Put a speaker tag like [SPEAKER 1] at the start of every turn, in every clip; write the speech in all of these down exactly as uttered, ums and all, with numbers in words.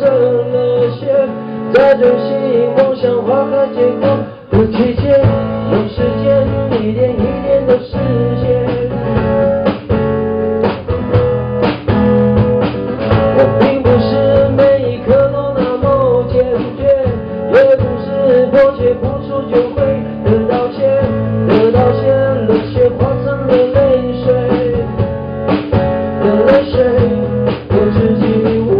[SPEAKER 1] 热血，在追寻梦想花开结果的季节，让时间一点一点的实现。我并不是每一刻都那么坚决，也不是迫切付出就会得到些，得到些热血化成了泪水，的泪水。我自己问，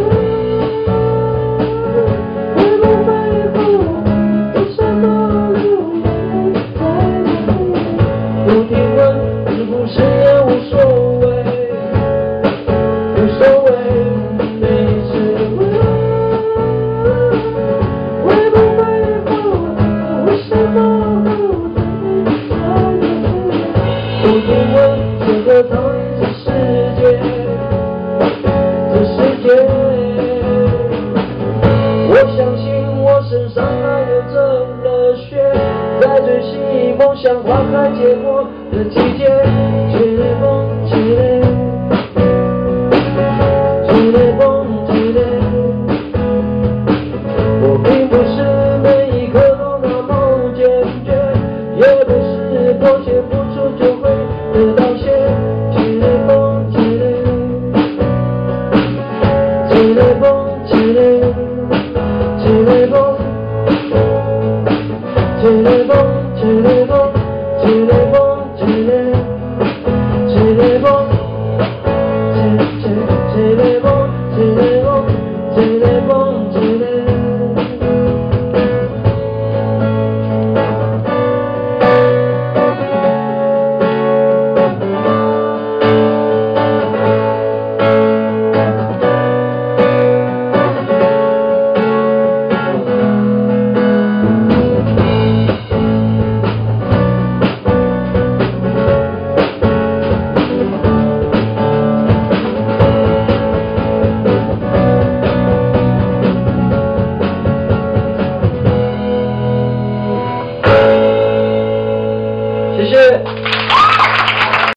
[SPEAKER 1] 会不会后悔？为什么流眼泪在流泪？不提问，是不是也无所谓？无所谓。每次问，会不会后悔？为什么后悔在流泪？不提问，这个讨厌的世界。我相信我身上还有着热血，在追寻梦想花开结果的季节，随风。